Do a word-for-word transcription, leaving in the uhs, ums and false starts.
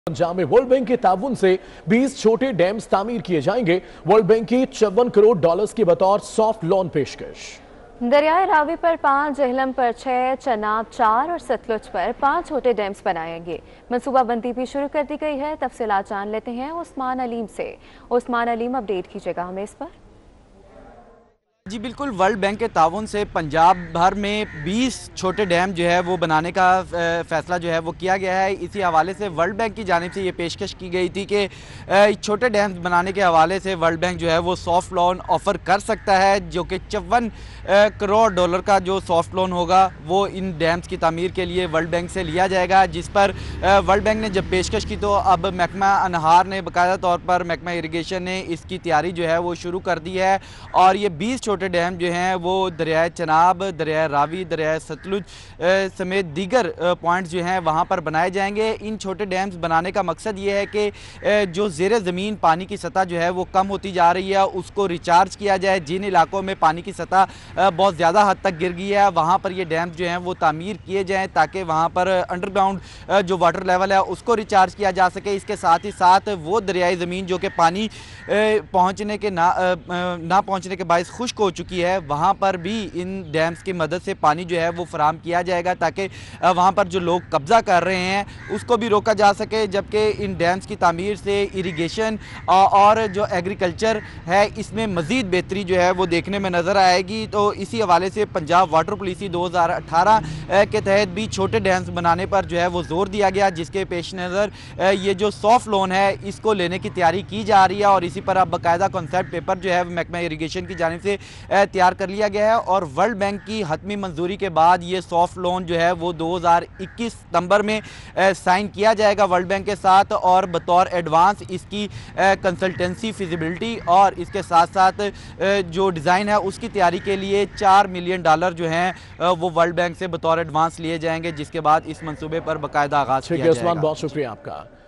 पंजाब में world bank के ताउन से बीस छोटे डैम्स तामीर किए जाएंगे। वर्ल्ड बैंक की चौवन करोड़ डॉलर्स की बतौर सॉफ्ट लोन पेशकश। दरियाए रावी पर पांच, झेलम पर छह, चनाब चार और सतलुज पर पांच छोटे डैम्स बनाएंगे। मनसूबाबंदी भी शुरू कर दी गई है। तफसीलात जान लेते हैं उस्मान अलीम से। उस्मान अलीम, अपडेट कीजिएगा हमें इस पर। जी बिल्कुल, वर्ल्ड बैंक के ताउन से पंजाब भर में बीस छोटे डैम जो है वो बनाने का फैसला जो है वो किया गया है। इसी हवाले से वर्ल्ड बैंक की जानिब से ये पेशकश की गई थी कि छोटे डैम बनाने के हवाले से वर्ल्ड बैंक जो है वो सॉफ्ट लोन ऑफ़र कर सकता है, जो कि चौवन करोड़ डॉलर का जो सॉफ्ट लोन होगा वो इन डैम्स की तामीर के लिए वर्ल्ड बैंक से लिया जाएगा। जिस पर वर्ल्ड बैंक ने जब पेशकश की तो अब महकमा अनहार ने बाकायदा तौर पर महकमा इरिगेशन ने इसकी तैयारी जो है वो शुरू कर दी है और ये बीस छोटे डैम जो हैं वो दरियाए चनाब, दरियाए रावी, दरियाए सतलुज समेत दीगर पॉइंट्स जो हैं वहाँ पर बनाए जाएंगे। इन छोटे डैम्स बनाने का मकसद ये है कि जो ज़ेरे ज़मीन पानी की सतह जो है वो कम होती जा रही है उसको रिचार्ज किया जाए। जिन इलाकों में पानी की सतह बहुत ज़्यादा हद तक गिर गई है वहाँ पर ये डैम्स जो हैं वो तामीर किए जाएँ ताकि वहाँ पर अंडरग्राउंड जो वाटर लेवल है उसको रिचार्ज किया जा सके। इसके साथ ही साथ वो दरियाई ज़मीन जो कि पानी पहुँचने के ना ना पहुँचने के बायस खुश्क हो चुकी है वहाँ पर भी इन डैम्स की मदद से पानी जो है वो फराहम किया जाएगा ताकि वहाँ पर जो लोग कब्ज़ा कर रहे हैं उसको भी रोका जा सके। जबकि इन डैम्स की तामीर से इरिगेशन और जो एग्रीकल्चर है इसमें मज़ीद बेहतरी जो है वो देखने में नज़र आएगी। तो इसी हवाले से पंजाब वाटर पॉलिसी दो हज़ार अठारह के तहत भी छोटे डैम्स बनाने पर जो है वो जोर दिया गया, जिसके पेश नज़र ये जो सॉफ्ट लोन है इसको लेने की तैयारी की जा रही है और इसी पर अब बाकायदा कॉन्सेप्ट पेपर जो है महकमा इरिगेशन की जानिब से तैयार कर लिया गया है और वर्ल्ड बैंक की हतमी मंजूरी के बाद ये सॉफ्ट लोन जो है वो दो हज़ार इक्कीस सितंबर में साइन किया जाएगा वर्ल्ड बैंक के साथ और बतौर एडवांस इसकी कंसल्टेंसी फिजिबिलिटी और इसके साथ साथ जो डिज़ाइन है उसकी तैयारी के लिए चार मिलियन डॉलर जो हैं वो वर्ल्ड बैंक से बतौर एडवांस लिए जाएंगे, जिसके बाद इस मंसूबे पर बाकायदा आगाज़ किया जाएगा। बहुत शुक्रिया आपका।